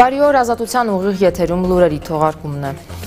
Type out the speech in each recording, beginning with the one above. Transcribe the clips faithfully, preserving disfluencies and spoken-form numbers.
Բարի օր, Ազատության ուղիղ եթերում լուրերի թողարկումն է։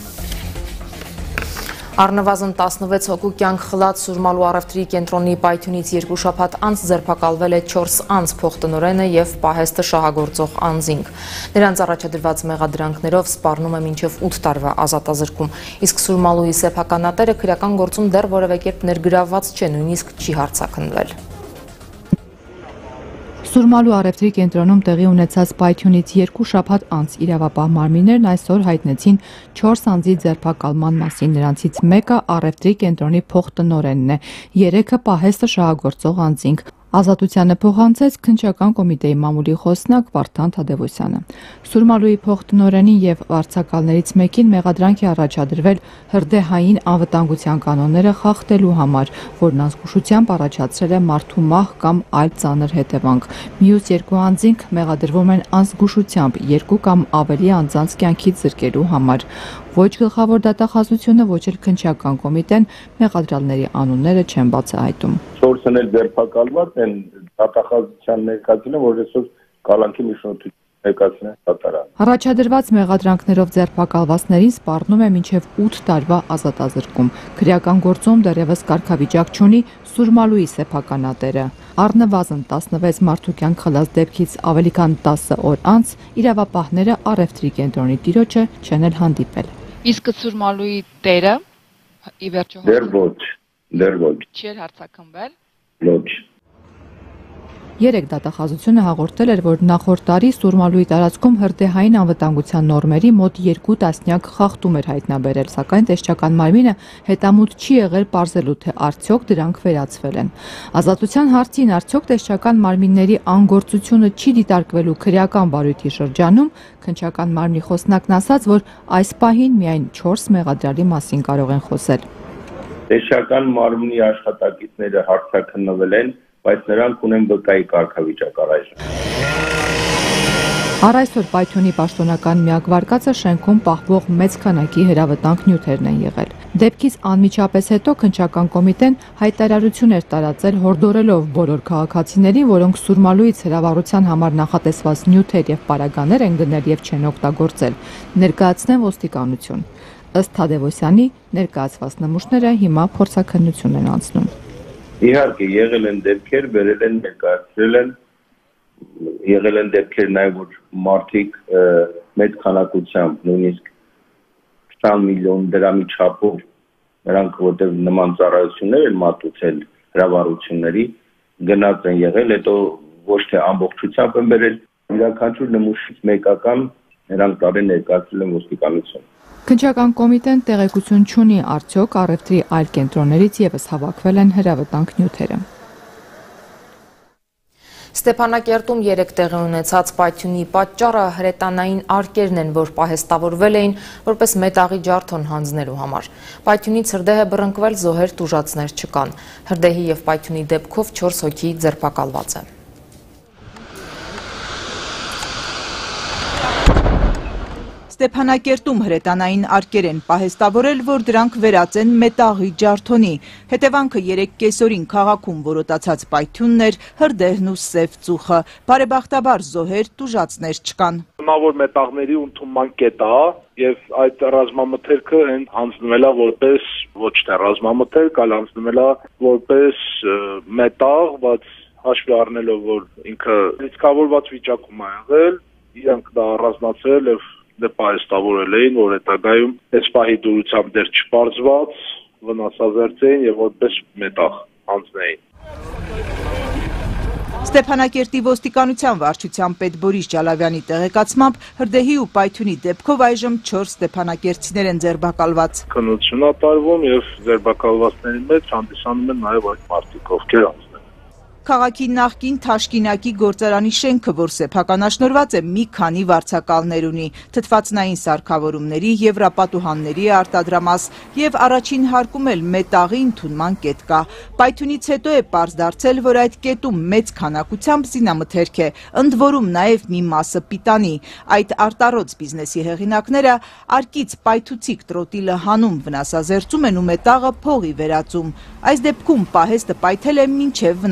Առնվազն տասնվեց հոգու կյանք խլած Սուրմալու առևտրի կենտրոնի պայթյունից երկու շաբաթ անց ձերբակալվել է չորս անձ փոխտնօրենը եւ պահեստը շահագործող անձինք։ Նրանց առաջադրված մեղադրանքներով սպառնում է մինչեւ ութ տարվա ազատազրկում, իսկ Սուրմալուի սեփականատերը քրեական գործում դեռ որևէ կերպ ներգրավված չէ, նույնիսկ չի հարձակնվել։ Սուրմալու առևտրի կենտրոնում տեղի ունեցած պայթյունից երկու շաբաթ անց իրավապահ մարմիններն այսօր հայտնեցին չորս անձի ձերբակալման մասին, նրանցից մեկը առևտրի կենտրոնի փոխտնօրենն է, երեքը պահեստը շահագործող անձինք։ Ազատությանը փոխանցեց քննչական կոմիտեի մամուլի խոսնակ Վարդան Թադևոսյանը։ Սուրմալուի փոխտնօրենին եւ վարձակալներից մեկին մեղադրանք է առաջադրվել հրդեհային անվտանգության կանոնները խախտելու համար, որն անզգուշությամբ առաջացրել է մարդու մահ կամ այլ ծանր հետևանք։ Մյուս երկու անձինք մեղադրվում են անզգուշությամբ երկու կամ ավելի անձանց կյանքից զրկելու համար։ Ոչ գլխավոր դատախազությունը, ոչ էլ քննչական կոմիտեն մեղադրյալների անունները չեն բացահայտում։ Չորսն էլ ձերբակալված են, դատախազության ներկայացնում, որ այսօր կալանքի միջնորդություն ներկայացնեն դատարան։ Առաջադրված մեղադրանքներով ձերբակալվածներին սպառնում է մինչև ութ տարվա ազատազրկում։ Քրեական գործում դեռևս կարգավիճակ չունի Սուրմալուի սեփականատերը։ Առնվազն տասնվեց մարդու կյանք խլած դեպքից ավելի քան տասը օր անց իրավապահները առևտրի կենտրոնի տիրոջը չեն էլ հանդիպել։ Իսկ Սուրմալուի տերը ի վերջո Դեռ ոչ, դեռ ոչ։ Չի հարձակնվել։ Ոչ։ Երեք դատախազությունը հաղորդել էր, որ նախորդ տարի Սուրմալուի տարածքում հրդեհային անվտանգության նորմերի մոտ երկու տասնյակ խախտում էր հայտնաբերել, սակայն տեսչական մարմինը հետամուտ չի եղել պարզելու, թե արդյոք դրանք վերացվել են։ Ազատության հարցին արդյոք տեսչական մարմինների անգործությունը չի դիտարկվելու քրեական բարույթի շրջանում, քննչական մարմնի խոսնակն ասաց, որ այս պահին միայն չորս մեղադրյալի մասին կարող են խոսել։ Տեսչական մարմնի աշխատակիցները հարցաքննվել են, բայց նրանք ունեն վկայի կարգավիճակ առայժմ։ Առ այսօր պայթյունի պաշտոնական միակ վարկածը շենքում պահվող մեծ քանակի հրավտանգ նյութերն են եղել։ Դեպքից անմիջապես հետո քննչական կոմիտեն հայտարարություն էր տարածել հորդորելով բոլոր քաղաքացիներին, որոնք Սուրմալուից հրավառության համար նախատեսված նյութեր եւ պարագաներ են գնել եւ չեն օգտագործել, ներկայացնեն ոստիկանություն։ Ըստ Թադևոսյանի, ներկայացված նմուշները հիմա փորձաքննություն են անցնում։ Իհարկե եղել են դեպքեր, վերել են, ներկայացրել են, եղել են դեպքեր նաև որ մարդիկ մեծ քանակությամբ, նույնիսկ քսան միլիոն դրամի չափով, նրանք որտեղ նման ծառայություններ են մատուցել հրավառությունների, գնաց են եղել, հետո ոչ թե ամբողջությամբ են բերել, յուրաքանչյուր նմուշից մեկական նրանք տարի ներկայացրել են ոստիկանություն։ Քննչական կոմիտեն տեղեկություն չունի արդյոք առևտրի այլ կենտրոններից եւս հավաքվել են հրավտանգ նյութերը։ Ստեփանակերտում երեք տեղի ունեցած պայթյունի պատճառը հրետանային արկերն են, որ պահեստավորվել էին որպես մետաղի ջարդոն հանձնելու համար։ Պայթյունից հրդեհ է բռնկվել, զոհեր տուժածներ չկան։ Հրդեհի եւ պայթյունի դեպքով չորս հոգի ձերբակալված է։ Ստեփանակերտում հրետանային արկեր են պահեստավորել, որ դրանք վերածեն մետաղի ջարդոնի։ Հետևանքը երեք կեսօրին քաղաքում որոտացած պայթյունն էր, հրդեհն ու սև ծուխը։ Բարեբախտաբար զոհեր տուժածներ չկան։ Որ մետաղների ընդունման կետ է եւ այդ ռազմամթերքը հենց հանձնվել է որպես ոչ թե ռազմամթերք, այլ հանձնվել է որպես մետաղ, բայց հաշվի առնելով որ ինքը ռիսկավորված վիճակում է եղել, իրանք դա առանձնացրել եւ դե պահեստավորել էին, որ հետագայում այս պահի դուրությամբ դեռ չպարզված վնասազերծ էին եւ որպես մետաղ հանձնեին։ Ստեփանակերտի ոստիկանության վարչության պետ Բորիս Ջալավյանի տեղեկացմամբ հրդեհի ու պայթյունի դեպքով այժմ չորս ստեփանակերտցիներ են ձերբակալված։ Քննություն է տարվում եւ ձերբակալվածների մեջ հանդիսանում են նաեւ այդ մարդիկ, ովքեր անձն Քաղաքի նախկին Թաշկինակի գործարանի շենքը, որ սեփականաշնորհված է, մի քանի վարձակալներ ունի, թթվածնային սարքավորումների, եվրապատուհանների արտադրամաս եւ առաջին հարկում էլ մետաղի ընդունման կետ կա։ Պայթյունից հետո է պարզ դարձել, որ այդ կետում մեծ քանակությամբ զինամթերք է, ընդ որում նաեւ մի մասը պիտանի։ Այդ արտառոց բիզնեսի հեղինակները արկից պայթուցիկ տրոտիլը հանում վնասազերծում են ու մետաղը փողի վերածում։ Այս դեպքում պահեստը պայթել է մինչեւ վնասազերծ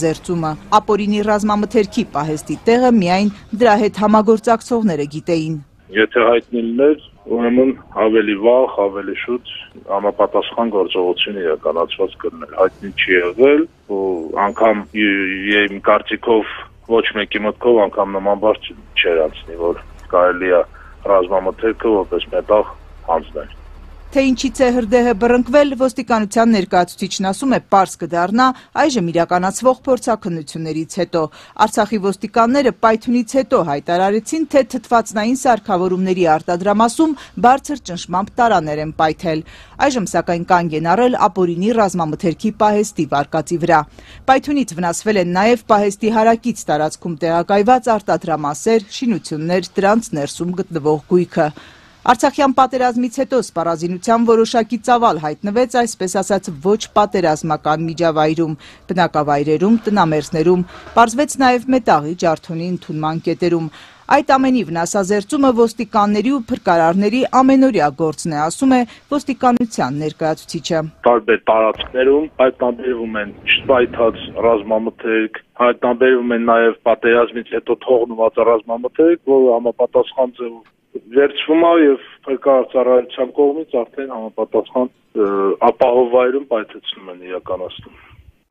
նախազերծումը։ Ապօրինի ռազմամթերքի պահեստի տեղը միայն դրա հետ համագործակցողները գիտեին։ Եթե հայտնի լիներ, ուրեմն ավելի վաղ, ավելի շուտ համապատասխան գործողություն իրականացված կլիներ։ Հայտնի չի եղել, ու անգամ իմ կարծիքով ոչ մեկի մտքով անգամ նման բան չէր անցնի, որ կարելի է ռազմամթերքը որպես մետաղ հանձնել։ Թե ինչից է հրդեհը բռնկվել, ոստիկանության ներկայացուցիչն ասում է, պարզ կդառնա այժմ իրականացվող փորձաքննություններից հետո։ Արցախի ոստիկանները պայթյունից հետո հայտարարեցին, թե թթվածնային սարքավորումների արտադրամասում բարձր ճնշմամբ տարաներ են պայթել։ Այժմ սակայն կանգ են առել ապօրինի ռազմամթերքի պահեստի վարկածի վրա։ Պայթյունից վնասվել են նաև պահեստի հարակից տարածքում տեղակայված արտադրամասեր, շինություններ, դրանց ներսում գտնվող գույքը։ Արցախյան պատերազմից հետո սպառազինության որոշակի ծավալ հայտնվեց այսպես ասած ոչ պատերազմական միջավայրում, բնակավայրերում, տնամերձներում, պարզվեց նաև մետաղի ջարդոնի ընդունման կետերում։ Այդ ամենի վնասազերծումը ոստիկանների ու փրկարարների ամենօրյա գործն է, ասում է ոստիկանության ներկայացուցիչը։ Տարբեր տարածքներում հայտնաբերվում են շպայթած ռազմամթերք, հայտնաբերվում են նաև պատերազմից հետո թողնված ռազմամթերք, որը համապատասխան ձևով վերցվում է եւ փրկարարության կողմից արդեն համապատասխան ապահով վայրում պայթեցնում են իրականացնում։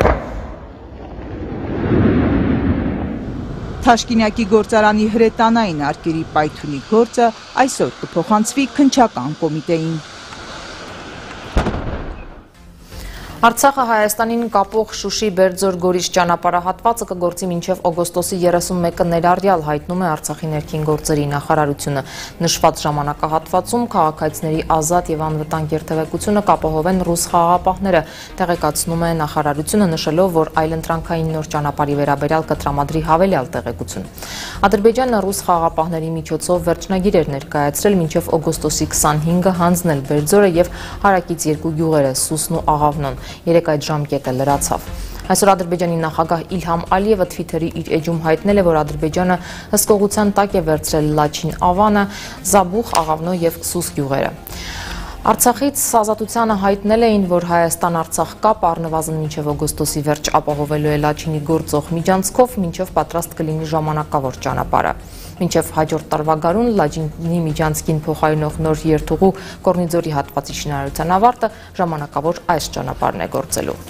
Թաշկինյակի գործարանի հրետանային արկերի պայթյունի գործը այսօր կփոխանցվի քննչական կոմիտեին։ Արցախը Հայաստանին կապող Շուշի-Բերձոր-Գորիս ճանապարհահատվածը կգործի մինչև օգոստոսի երեսունմեկը ներառյալ, հայտնում է Արցախի ներքին գործերի նախարարությունը։ Նշված ժամանակահատվածում քաղաքացիների ազատ եւ անվտանգ երթևեկությունը կապահովեն ռուս խաղաղապահները, տեղեկացնում է նախարարությունը, նշելով, որ այլընտրանքային նոր ճանապարհի վերաբերյալ կտրամադրի հավելյալ տեղեկություն։ Ադրբեջանը ռուս խաղաղապահների միջոցով վերջնագիր էր ներկայացրել մինչև օգոստոսի քսանհինգը հանձնել Բերձորը եւ հարակից երկու գյուղերը՝ Սուսն ու Աղավնոն։ Երեկ այդ ժամկետը լրացավ։ Այսօր Ադրբեջանի նախագահ Իլհամ Ալիևը Թվիթերի իր էջում հայտնել է, որ Ադրբեջանը հսկողության տակ է վերցրել Լաչին Ավանը, Զաբուխ, Աղավնո եւ Սուս գյուղերը։ Արցախից ազատությանը հայտնել էին, որ Հայաստան-Արցախ կապ առնվազն մինչև օգոստոսի վերջ ապահովելու է Լաչինի գործող միջանցքով, մինչև պատրաստ կլինի ժամանակավոր ճանապարհը։ Մինչև հաջորդ տարվա գարուն Լաչինի միջանցքին փոխարինող նոր երթուղու Կորնիձորի հատվածի շինարարության ավարտը ժամանակավոր այս ճանապարհն է գործելու։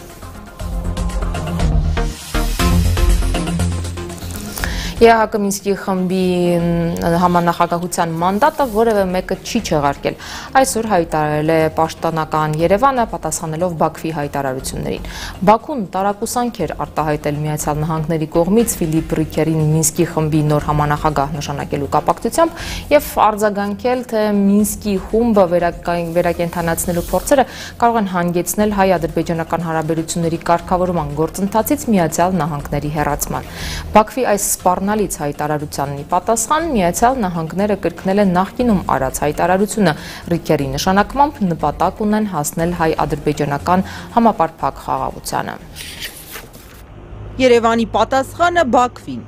ԵԱՀԿ Մինսկի խմբի համանախագահության մանդատը որևէ մեկը չի չեղարկել։ Այսօր հայտարարել է պաշտոնական Երևանը, պատասխանելով Բաքվի հայտարարություններին։ Բաքուն տարակուսանք էր արտահայտել Միացյալ Նահանգների կողմից Ֆիլիպ Ռիքերին Մինսկի խմբի նոր համանախագահ նշանակելու կապակցությամբ եւ արձագանքել, թե Մինսկի խումբը վերակենդանացնելու փորձերը կարող են հանգեցնել հայ-ադրբեջանական հարաբերությունների կարգավորման գործընթացից Միացյալ Նահանգների հեռացման։ Բաքվի այս սպառնալից հայտարարությանն ի պատասխան Միացյալ Նահանգները կրկնել են նախկինում արած հայտարարությունը Ռիքերի նշանակմամբ նպատակ ունեն հասնել հայ-ադրբեջանական համապարփակ խաղաղությանը։ Երևանի պատասխանը Բաքվին։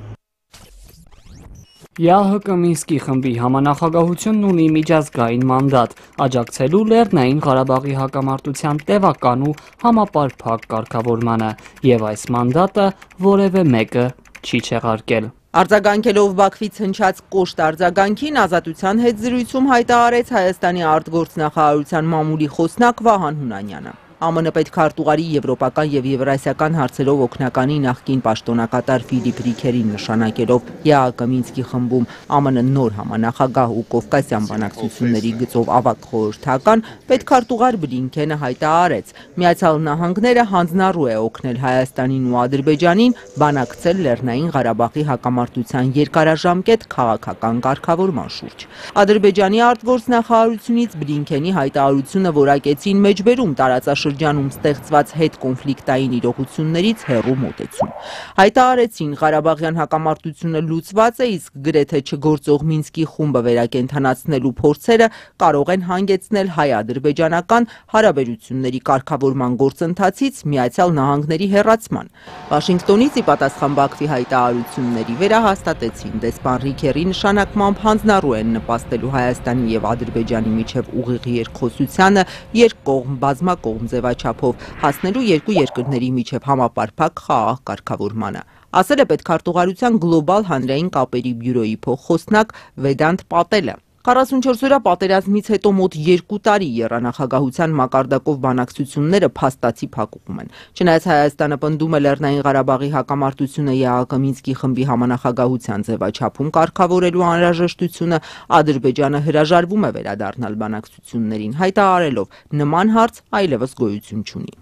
ԵԱՀԿ Մինսկի խմբի համանախագահությունն ունի միջազգային մանդատ աջակցելու Լեռնային Ղարաբաղի հակամարտության տևական ու համապարփակ կարգավորմանը, եւ այս մանդատը որևէ մեկը չի չեղարկել։ Արձագանքելով Բաքվից հնչած կոշտ արձագանքին, Ազատության հետ զրույցում հայտարարեց Հայաստանի արտգործնախարարության մամուլի խոսնակ Վահան Հունանյանը։ ԱՄՆ պետքարտուղարի եվրոպական եւ եվրասիական հարցերով օգնականի նախկին պաշտոնակատար Ֆիլիպ Ռիքերին նշանակելով ԵԱՀԿ Մինսկի խմբում ԱՄՆ նոր համանախագահ ու կովկասյան բանակցությունների գծով ավագ խորհրդական, պետքարտուղար Բլինքենը հայտարարեց, Միացյալ Նահանգները հանձնառու է օգնել Հայաստանին ու Ադրբեջանին բանակցել Լեռնային Ղարաբաղի հակամարտության երկարաժամկետ քաղաքական կարգավորման շուրջ։ Ադրբեջանի արտգործնախարարությունից Բլինքենի հայտարարությունը որակեցին մեջբերում տարածաշրջանում շրջանում ստեղծված հետ կոնֆլիկտային իրողություններից հեռու մոտեցում։ Հայտարարեցին Ղարաբաղյան հակամարտությունը լուծված է, իսկ գրեթե չգործող Մինսկի խումբը վերակենդանացնելու փորձերը կարող են հանգեցնել հայ-ադրբեջանական հարաբերությունների կարգավորման գործընթացից Միացյալ Նահանգների հեռացման։ Վաշինգտոնից ի պատասխան Բաքվի հայտարարությունների վերահաստատեցին դեսպան Ռիքերի նշանակմամբ հանձնառու են նպաստելու Հայաստանի եւ Ադրբեջանի միջև ուղիղ երկխոսությանը երկկողմ բազմակողմ ձևաչափով, հասնելու երկու երկրների միջև համապարփակ խաղաղ կարգավորմանը։ Ասել է պետքարտուղարության գլոբալ հանրային կապերի բյուրոյի փոխխոսնակ Վեդանտ Պատելը։ քառասունչորս-օրյա պատերազմից հետո մոտ երկու տարի եռանախագահության մակարդակով բանակցությունները փաստացի փակուղում են։ Չնայած Հայաստանը պնդում է Լեռնային Ղարաբաղի հակամարտությունը ԵԱՀԿ Մինսկի խմբի համանախագահության ձևաչափում կարգավորելու անհրաժեշտությունը, Ադրբեջանը հրաժարվում է վերադառնալ բանակցություններին, հայտարարելով նման հարց այլևս գոյություն չունի։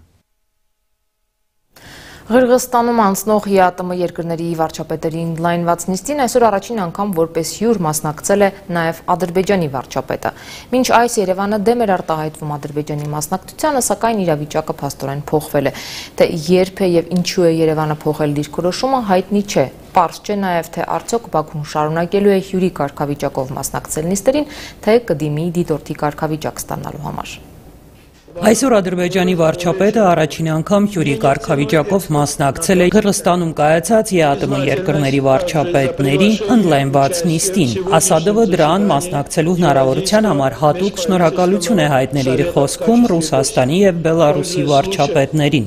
Ղրղստանում անցնող ԵԱՏՄ երկրների վարչապետերի ընդլայնված նիստին այսօր առաջին անգամ որպես հյուր մասնակցել է նաև Ադրբեջանի վարչապետը։ Մինչ այս Երևանը դեմ էր արտահայտվում Ադրբեջանի մասնակցությանը, սակայն իրավիճակը փաստորեն փոխվել է։ Թե երբ է եւ ինչու է Երևանը փոխել դիրքորոշումը, հայտնի չէ։ Պարզ չէ նաև, թե արդյոք Բաքուն շարունակելու է հյուրի կարգավիճակով մասնակցել նիստերին, թե կդիմի դիտորդի կարգավիճակ ստանալու համար։ Այսօր Ադրբեջանի վարչապետը առաջին անգամ հյուրի կարգավիճակով մասնակցել է Ղրղստանում կայացած ԵԱՏՄ երկրների վարչապետների ընդլայնված նիստին։ Ասադովը դրան մասնակցելու հնարավորության համար հատուկ շնորհակալություն է հայտնել իր խոսքում Ռուսաստանի եւ Բելարուսի վարչապետներին։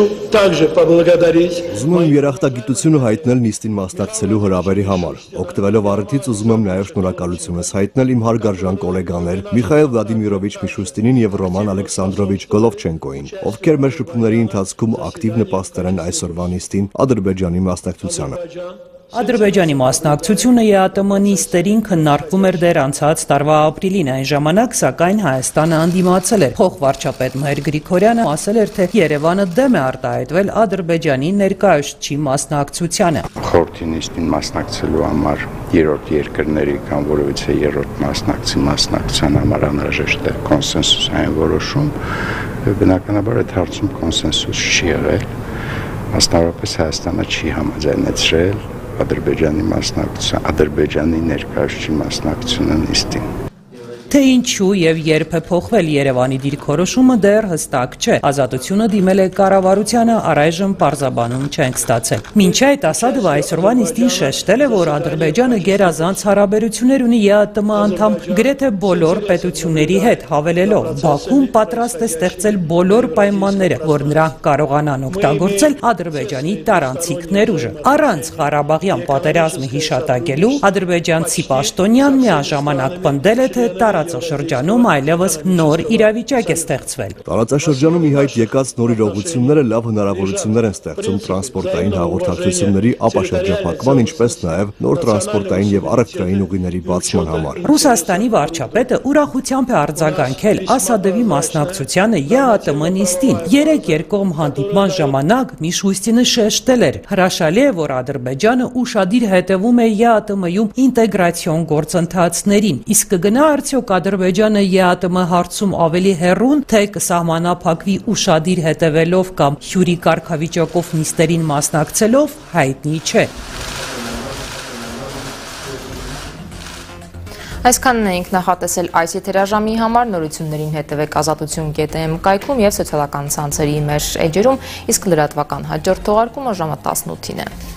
Ուզում եմ երախտագիտությունը հայտնել նիստին մասնակցելու հրավերի համար։ Օգտվելով առիթից ուզում եմ նաև շնորհակալությունս հայտնել իմ հարգարժան գոլեգաներ Միխայել Վլադիմիրովիչ Միշուստինին եւ Ռոման Ալեքսանդրովիչ Գոլովչենկոին, ովքեր մեր շփումների ընթացքում ակտիվ նպաստել են այսօրվա նիստին Ադրբեջանի մասնակցությանը։ Ադրբեջանի մասնակցությունը ԵԱՏՄ նիստերին քննարկվում էր դեռ անցած տարվա ապրիլին, այն ժամանակ սակայն Հայաստանը անդիմացել էր։ Փոխվարչապետ Մհեր Գրիգորյանը ասել էր, թե Երևանը դեմ է արտահայտվել Ադրբեջանի ներկայացուցչի մասնակցությանը։ Խորհրդի նիստին մասնակցելու համար երրորդ երկրների կամ որևիցե երրորդ մասնակցի մասնակցության համար անհրաժեշտ է կոնսենսուսային որոշում, բնականաբար այդ հարցում կոնսենսուս չի եղել, մասնավորապես Հայաստանը չի համաձայնեցրել Ադրբեջանի մասնակցության, Ադրբեջանի ներկայացուցչի մասնակցությունը նիստին։ Թե ինչու եւ երբ է փոխվել Երևանի դիրքորոշումը դեռ հստակ չէ։ Ազատությունը դիմել է կառավարությանը, առայժմ պարզաբանում չենք ստացել։ Մինչ այդ Ասադովը այսօրվա նիստին շեշտել է, որ Ադրբեջանը գերազանց հարաբերություններ ունի ԵԱՏՄ անդամ գրեթե բոլոր պետությունների հետ, հավելելով Բաքուն պատրաստ է ստեղծել բոլոր պայմանները, որ նրանք կարողանան օգտագործել Ադրբեջանի տարանցիկ ներուժը։ Առանց Ղարաբաղյան պատերազմը հիշատակելու ադրբեջանցի պաշտոնյան միաժամանակ պնդել է, թե տարածաշրջանում այլևս նոր իրավիճակ է ստեղծվել։ Տարածաշրջանում ի հայտ եկած նոր իրողությունները լավ հնարավորություններ են ստեղծում տրանսպորտային հաղորդակցությունների ապաշրջափակման, ինչպես նաև նոր տրանսպորտային եւ առևտրային ուղիների բացման համար։ Ռուսաստանի վարչապետը ուրախությամբ է արձագանքել Ասադովի մասնակցությանը ԵԱՏՄ նիստին։ Երեք երկկողմ հանդիպման ժամանակ Միշուստինը շեշտել էր. հրաշալի է, որ Ադրբեջանը ուշադիր հետևում է ԵԱՏՄ-ում ինտեգրացիոն գործընթացներին, իսկ կգնա արդյոք Ադրբեջանը ԵԱՏՄ հարցում ավելի հեռուն, թե կսահմանափակվի ուշադիր հետևելով կամ հյուրի կարգավիճակով նիստերին մասնակցելով, հայտնի չէ։ Այսքանն էինք նախատեսել այս եթերաժամի համար, նորություններին հետևեք ազատություն կետ էմ կայքում և սոցիալական ցանցերի մեր էջերում, իսկ լրատվական հաջորդ թողարկումը ժամը տասնութին է։